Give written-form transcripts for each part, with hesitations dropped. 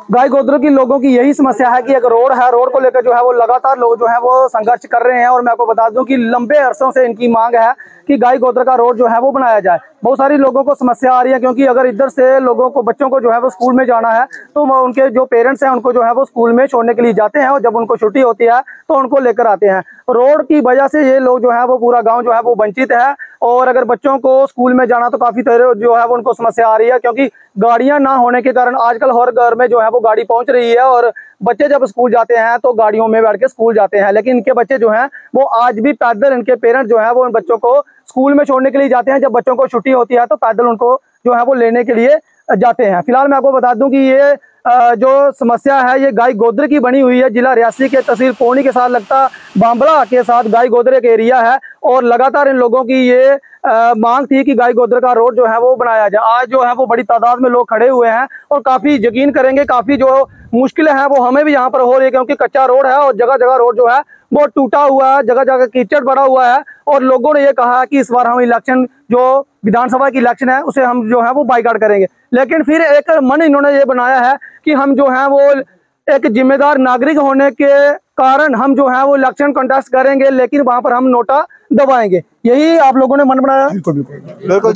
गाय गोत्र की लोगों की यही समस्या है कि एक रोड है, रोड को लेकर जो है वो लगातार लोग जो है वो संघर्ष कर रहे हैं। और मैं आपको बता दूं कि लंबे अरसों से इनकी मांग है कि गाय गोत्र का रोड जो है वो बनाया जाए। बहुत सारी लोगों को समस्या आ रही है, क्योंकि अगर इधर से लोगों को, बच्चों को जो है वो स्कूल में जाना है तो उनके जो पेरेंट्स हैं उनको जो है वो स्कूल में छोड़ने के लिए जाते हैं, और जब उनको छुट्टी होती है तो उनको लेकर आते हैं। रोड की वजह से ये लोग जो है वो, पूरा गाँव जो है वो वंचित है। और अगर बच्चों को स्कूल में जाना तो काफी तरह जो है वो उनको समस्या आ रही है, क्योंकि गाड़ियां ना होने के कारण आजकल हर घर में जो है वो गाड़ी पहुंच रही है, और बच्चे जब स्कूल जाते हैं तो गाड़ियों में बैठ के स्कूल जाते हैं। लेकिन इनके बच्चे जो हैं वो आज भी पैदल, इनके पेरेंट्स जो है वो उन बच्चों को स्कूल में छोड़ने के लिए जाते हैं। जब बच्चों को छुट्टी होती है तो पैदल उनको जो है वो लेने के लिए जाते हैं। फिलहाल मैं आपको बता दूं कि ये जो समस्या है ये गाय गोत्र की बनी हुई है। जिला रियासी के तहसील पौनी के साथ लगता बांबला के साथ गाय गोत्र एक एरिया है, और लगातार इन लोगों की ये मांग थी कि गाय गोत्र का रोड जो है वो बनाया जाए। आज जो है वो बड़ी तादाद में लोग खड़े हुए हैं, और काफी यकीन करेंगे काफी जो मुश्किलें हैं वो हमें भी यहाँ पर हो रही है, क्योंकि कच्चा रोड है और जगह जगह रोड जो है वो टूटा हुआ है, जगह जगह कीचड़ पड़ा हुआ है। और लोगों ने ये कहा है कि इस बार हम इलेक्शन, जो विधानसभा की इलेक्शन है उसे हम जो है वो बाइकआउट करेंगे। लेकिन फिर एक मन इन्होंने ये बनाया है कि हम जो है वो एक जिम्मेदार नागरिक होने के कारण हम जो है वो इलेक्शन कंटेस्ट करेंगे, लेकिन वहां पर हम नोटा दबाएंगे। यही आप लोगों ने मन बनाया। बिल्कुल बिल्कुल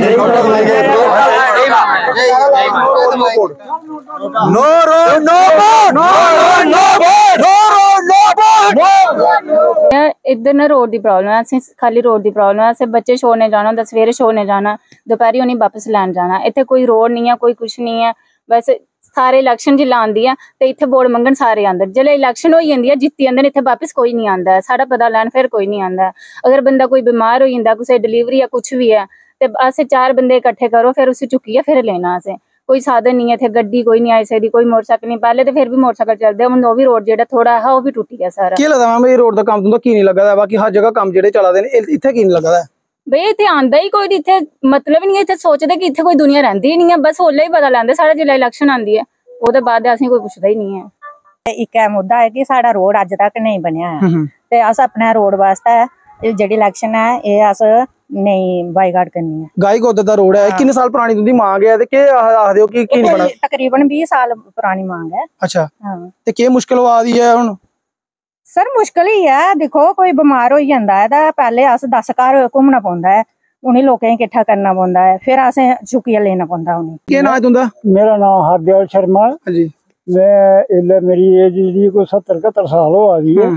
इधर ना रोड की प्रॉब्लम है, खाली रोड की प्रॉब्लम है। असें बच्चे छोड़ने जाना होंदा, सवेरे छोड़ने जाना, दोपहरी उन्हें वापस लैन जाना। इत्थे कोई रोड नहीं है, कोई कुछ नहीं है। बस सारे इलेक्शन जिल्लै आंदी है ते इत्थे वोट मंगन सारे आंदे, जिल्लै इलेक्शन होई जंदी है जित्ती जंदे इत्थे वापस कोई नहीं आंदा है। साढ़ा पता लैन फिर कोई नहीं आंदा है। अगर बंदा कोई बीमार हो जांदा, कुसै डिलीवरी या कुछ भी है ते असें 4 बंदे इकट्ठे करो, फिर उसी चुक्कियै फिर लेना। असें कोई साधन नहीं है, इत्थे गड्डी कोई नहीं आई सकदी, कोई मोटरसाइकिल नहीं। पहले तो फिर भी मोटरसाइकिल चलदे, हुण ओह भी रोड जेह्ड़ा थोड़ा है ओह भी टुटी गया सारा। की लगदा मैम ये रोड दा काम तुंदा की नहीं लगा दा? बाकी हर जगह काम जेह्ड़े चला दे ने, इत्थे की नहीं लगा दा? भई इत्थे आंदा ही कोई, इत्थे मतलब नहीं है, इत्थे सोचदे कि इत्थे कोई दुनिया रहिंदी ही नहीं है। बस ओल्ले ही पता लैंदे साढ़े जिल्लै इलेक्शन आंदी है, ओहदे बाद असें कोई पुछदा ही नहीं है। एक मुद्दा है कि साडा रोड अज तक नहीं बनया है, ते अस अपने रोड वास्ते जेह्ड़ी इलेक्शन है एह् अस नहीं बाइकआउट करनी है। गाय गोत्र दा रोड है, किन्ने साल पुरानी तुंदी मांग है ते के आखदे हो कि नहीं बना? तकरीबन 20 साल पुरानी मांग है। अच्छा, हां ते के मुश्किल आ दी है हुण? सर मुश्किल ही है, देखो कोई बीमार हो जांदा है तां पहले अस 10 घर घूमना पौंदा है, उन्हें लोकें गी किट्ठा करना पौंदा है, फिर असें चुक्कियै लेना पौंदा उन्हें। के नाम है तुंदा? मेरा नाम हरदयाल शर्मा। जी, मैं मेरी एज जी कोई 70-71 साल हो गई है।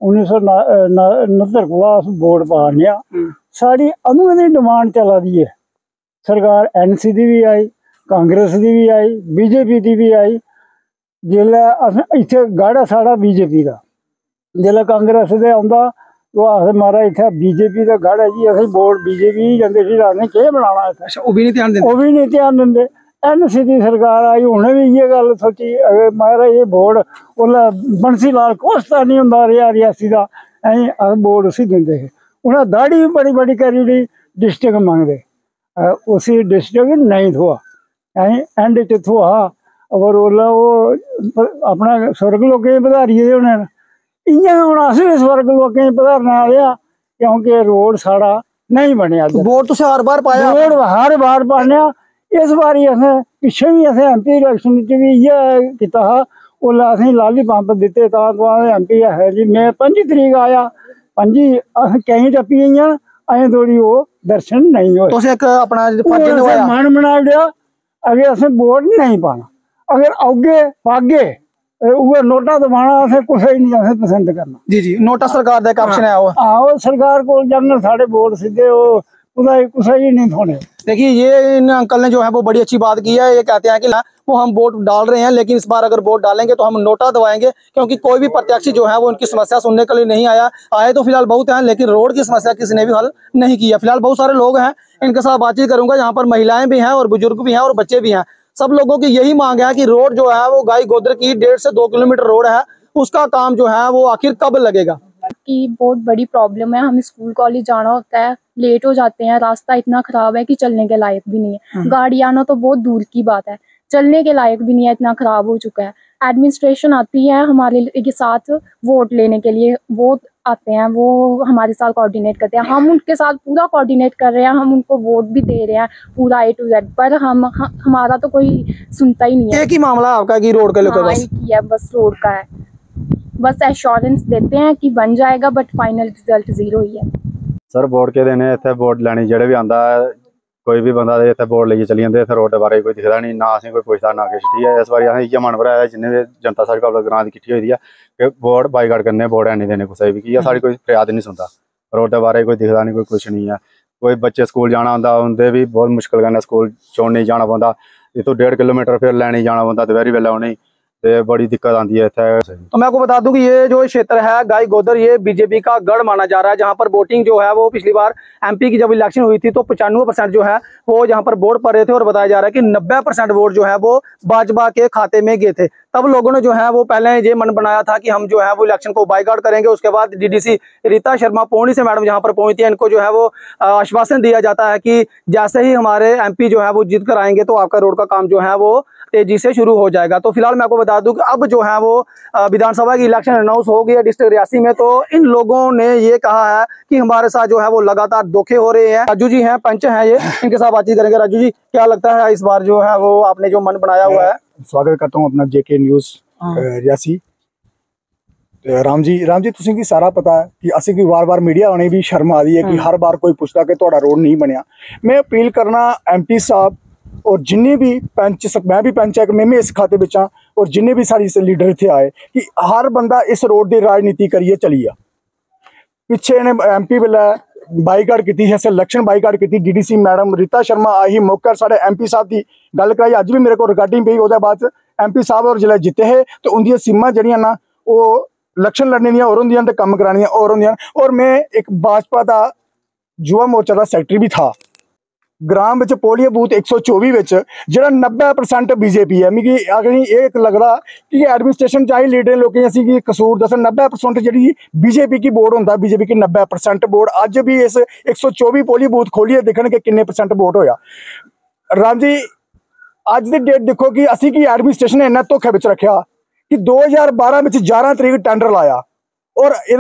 1969 कोला अस वोट पाने। साड़ी अदूं दी डिमांड चला दी है। सरकार NC दी भी आई, कांग्रेस दी भी आई, BJP दी भी आई। जिसलै अस इत्थे गढ़ साढ़ा BJP दा, जिसलै कांग्रेस दे आंदा तो आखदे महाराज इत्थे BJP दा गढ़ है जी, असें वोट BJP ही जंदे सी, असें केह् बनाना इत्थे? अच्छा, ओह भी नहीं ध्यान दिंदे? ओह भी नहीं ध्यान दिंदे। NC दी सरकार आई, उन्हें भी इयै गल सोची, महाराज ये वोट उसलै बंसी लाल कोस्ता नहीं हुंदा रेहा रियासी दा, अस वोट उसी दिंदे हे। उन्हें दाड़ी भी बड़ी बड़ी करी ओड़ी, डिस्ट्रिक्ट मंगदे, उसी डिस्ट्रिक्ट नहीं थोआ, एंड च थोआ। और उसलै ओह् अपना सुर्ग लोकें गी बधारी दे होने न, इ'यां हुण अस बी सुर्ग लोकें गी बधारने आह्ले आ, क्योंकि रोड साढ़ा नहीं बनेआ। वोट तुसें हर बार पाया? वोट हर बार पाने। इस बारी असें पिच्छे भी असें MP इलेक्शन च भी इ'यै कीता हा, उसलै असें लाली पंप दित्ते, तां MP है जी। मैं 25 तरीक आया, 25 अस केईं टप्पी गेइयां, अजें धोड़ी ओह् दर्शन नहीं होए। तुसें एक अपना फर्ज निभाया? मन बनाई ओड़ेआ अगर असें वोट नहीं पाना, अगर औगे पागे उ'ऐ नोटा दबाना, असें कुसै गी नहीं असें पसंद करना। जी जी, नोटा सरकार दा इक ऑप्शन है वो। आहो, सरकार को जाङन साढ़े वोट सीधे, ओह् कुसै ही नहीं थोने। देखिए, ये इन अंकल ने जो है वो बड़ी अच्छी बात की है। ये कहते हैं कि वो हम वोट डाल रहे हैं, लेकिन इस बार अगर वोट डालेंगे तो हम नोटा दबाएंगे, क्योंकि कोई भी प्रत्याशी जो है वो उनकी समस्या सुनने के लिए नहीं आया। आए तो फिलहाल बहुत हैं, लेकिन रोड की समस्या किसी ने भी हल नहीं किया। फिलहाल बहुत सारे लोग हैं, इनके साथ बातचीत करूंगा। यहाँ पर महिलाएं भी हैं और बुजुर्ग भी हैं और बच्चे भी हैं। सब लोगों की यही मांग है कि रोड जो है वो गाय गोत्र की 1.5 से 2 किलोमीटर रोड है, उसका काम जो है वो आखिर कब लगेगा? की बहुत बड़ी प्रॉब्लम है। हमें स्कूल कॉलेज जाना होता है, लेट हो जाते हैं, रास्ता इतना खराब है कि चलने के लायक भी नहीं है। गाड़ी आना तो बहुत दूर की बात है, चलने के लायक भी नहीं है, इतना खराब हो चुका है। एडमिनिस्ट्रेशन आती है हमारे के साथ वोट लेने के लिए, वो आते हैं, वो हमारे साथ कोऑर्डिनेट करते हैं, हम उनके साथ पूरा कोऑर्डिनेट कर रहे हैं, हम उनको वोट भी दे रहे हैं पूरा A to Z, पर हमारा तो कोई सुनता ही नहीं है। एक ही मामला आपका कि रोड के लेकर हाँ, एक ही है, बस रोड का है, बस एश्योरेंस देते हैं कि बन जाएगा, बट फाइनल रिजल्ट 0 ही है। सर वोट के दिन इतने वोट लैनी जेह्ड़े भी आंदा है, कोई भी बंदा इतने वोट लेइयै चली जंदे, इत्थै रोड दे बारे कोई दिखदा नहीं, ना असें कोई पुछदा ना किश। ठीक है, इस बारी असें इ'यै मन भराया जिन्ने भी जनता साढ़ी पब्लिक ग्रां दी किट्ठी होई दी है कि वोट बाईकाट करने, वोट हैनी देने कुसै भी, कि साढ़ी कोई फरियाद नहीं सुनदा, रोड दे बारे कोई दिखदा नहीं, कोई कुछ नहीं है। कोई बच्चे स्कूल जाना होंदा उं'दे भी बहुत मुश्किल कन्नै स्कूल छोड़ने जाना पौंदा, इत्थों 1.5 किलोमीटर फिर लैने जाना पौंदा दपैह्री बेल्लै उ'नेंगी, ते बड़ी दिक्कत आती है इत्थे। तो मैं आपको बता दूं कि ये जो क्षेत्र है गाई गोदर, ये बीजेपी का गढ़ माना जा रहा है, जहां पर वोटिंग जो है वो पिछली बार MP की जब इलेक्शन हुई थी तो 95% जो है वो जहां पर वोट पड़ रहे थे, और बताया जा रहा है कि 90% वोट जो है वो भाजपा के खाते में गए थे। तब लोगों ने जो है वो पहले ये मन बनाया था कि हम जो है वो इलेक्शन को बाइकआउट करेंगे। उसके बाद DDC रीता शर्मा पौनी से मैडम जहां पर पहुंची है, इनको जो है वो आश्वासन दिया जाता है कि जैसे ही हमारे MP जो है वो जीत कर आएंगे तो आपका रोड का काम जो है वो तेजी से शुरू हो जाएगा। तो फिलहाल मैं आपको बता दूं कि अब जो है वो विधानसभा की इलेक्शन अनाउंस हो गई है डिस्ट्रिक्ट रियासी में, तो इन लोगों ने ये कहा है कि हमारे साथ जो है वो लगातार धोखे हो रहे हैं। राजू जी हैं, पंच हैं, ये इनके साथ बातचीत करेंगे। राजू जी, क्या लगता है इस बार जो है वो आपने जो मन बनाया हुआ है? स्वागत करता हूँ अपना JK न्यूज़ रियासी। राम जी तुसीं की सारा पता है कि असीं की वार मीडिया आने भी शर्म आ रही है कि हर बार कोई पूछता कि तुहाडा रोड नहीं बनया। मैं अपील करना MP साहब और जिन्ने भी पंच, मैं भी पंच है, मैं भी इस खाते विच हाँ, और जिन्ने भी सारे लीडर इत्थे आए कि हर बंदा इस रोड की राजनीति करिए चलिए। पिछे ने MP वेले बाईकाट की, इलेक्शन बाईकाट की, DDC मैडम रीता शर्मा आई मौके साढ़े MP साहब की गल कराई, अज भी मेरे को रिकॉर्डिंग पई। उसके बाद MP साहब और जिले जिते है तो उनकी सीमां जड़ियां ना वो इलेक्शन लड़ने दियां और होंदियां ते कम कराने दियां और होंदियां। और मैं एक भाजपा का युवा मोर्चा का सैकटरी भी था। ग्राम विच पोलियो बूथ 124 विच जिहड़ा 90% BJP है। मिगी अगर ये लगदा कि एडमिनिस्ट्रेशन चाहे लीडर लोकें असीं की कसूर दसन, 90% जिहड़ी BJP की वोट होंदा, BJP की 90% वोट अज भी इस 124 पोलियो बूथ खोलिए देखण के किन्ने % वोट होया। राम जी अज दी डेट देखो कि असीं की एडमिनिस्ट्रेशन ने इन्ना धोखे विच रखिया कि 2012 में 11 तरीक टेंडर लाया, और ये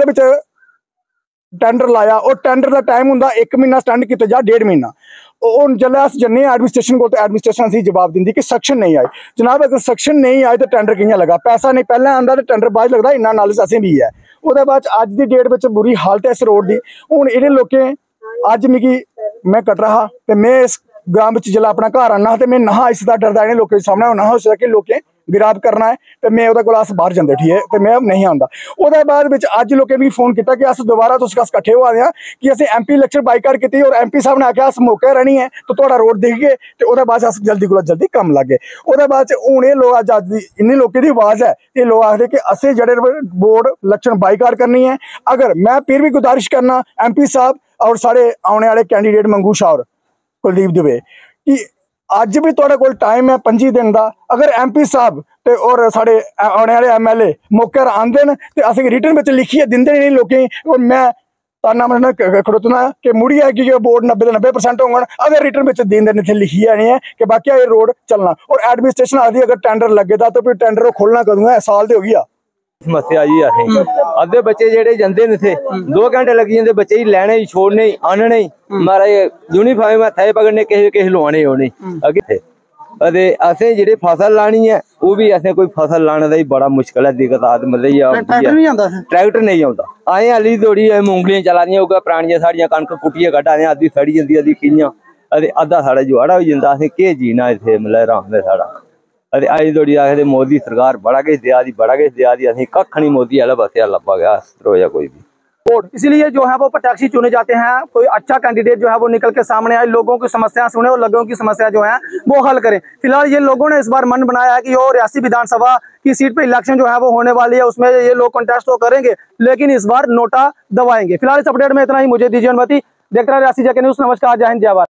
टेंडर लाया और टेंडर का टाइम होंदा 1 महीना स्टैंड किया जा 1.5 महीना। और जिसले अस जन्ने एडमिनिस्ट्रेशन को तो एडमिनिस्ट्रेशन असीं जवाब दिंदी कि सक्शन नहीं आई। जनाब अगर सक्शन नहीं आए तो टेंडर कि'यां लगा? पैसा नहीं पहले आंदा तो टेंडर बाद लगता, इन्ना नॉलेज असें भी है। उसके बाद अज की डेट में बुरी हालत है इस रोड की। हुण इन्हें लोकें अज मिगी मैं कट रहा तो मैं इस ग्राम में जिसलै अपना घर आना तो मैं नहा इसका डरदा इन्हें लोगों के सामने ना हो सकता कि लोकें गिराब करना है तो मैं वो अस बाहर जाते, ठीक है, तो मैं नहीं आता। उसके बाद अज लोगों भी फोन किया कि अस दोबारा तुस कट्ठे हुआ दे कि असं MP इलेक्शन बाईकाट की, और MP साहब ने आख्या अस मौके रहनी है तो थोड़ा रोड दिख गए, तो उसके बाद अस जल्दी को जल्दी कम लग गए। उसके बाद हूँ ये लोग अज इन्नी लोगों की आवाज़ है, ये लोग आखते कि असें जड़े बोर्ड इलेक्शन बाईकाट करनी है। अगर मैं फिर भी गुजारिश करना MP साहब और साढ़े आने वाले कैंडीडेट मंगू शाह और कुलदीप दुबे कि अज भी तुहाडे कोल टाइम है 25 दिन का। अगर MP साहब ते और साढ़े आने वाले MLA मौके पर आंदे न ते असें रिटर्न में लिखिए दिंदे नहीं लोकें। और मैं ताना मरना खड़ोतना कि मुड़ी है कि बोर्ड 90% होंगे। अगर रिटर्न में दिन इतने लिखिए नहीं है कि बाकी ये रोड चलना। और एडमिनिस्ट्रेशन आदि अगर टेंडर लगे तो फिर टेंडर खोलना कदूं है? साल तो हो गया। समस्या जी असें अद्धे बच्चे जेह्ड़े जंदे न इत्थे 2 घंटे लगी जंदे बच्चे लैने छोड़ने आनने माराज यूनीफार्म हत्थै पकड़ने किसे लुआने होने अगे। असें जेह्ड़ी फसल लानी है वो भी असें कोई फसल लाने दा ही बड़ा मुश्किल है, दिक्कत मतलब ट्रैक्टर नहीं आता। असें हाली थोड़ी मूंगलियां चला दियां उ'ऐ परानियां साढ़ियां कनक पुट्टियै कड्ढा दे, अद्धी सड़ी जंदी अद्धी कि'यां अद्धा साढ़ा जुआड़ा होई जंदा। असें केह् जीना इत्थे मतलब राम दे साढ़ा। अजें थोड़ी आखदे मोदी सरकार बड़ा किश देआ दी, बड़ा किश देआ दी, असें कक्ख नहीं मोदी आह्ले पास्से लब्भा गया रोया कोई भी। वोट इसीलिए जो है वो प्रत्याशी चुने जाते हैं, कोई अच्छा कैंडिडेट जो है वो निकल के सामने आए, लोगों की समस्या सुने और लोगों की समस्या जो है वो हल करें। फिलहाल ये लोगों ने इस बार मन बनाया है कि वो रियासी विधानसभा की सीट पे इलेक्शन जो है वो होने वाली है, उसमें ये लोग कंटेस्ट तो करेंगे लेकिन इस बार नोटा दबाएंगे। फिलहाल इस अपडेट में इतना ही, मुझे दीजिए अनुमति। देखते रहिए रियासी JK न्यूज़। नमस्कार, जय हिंद, जय भारत।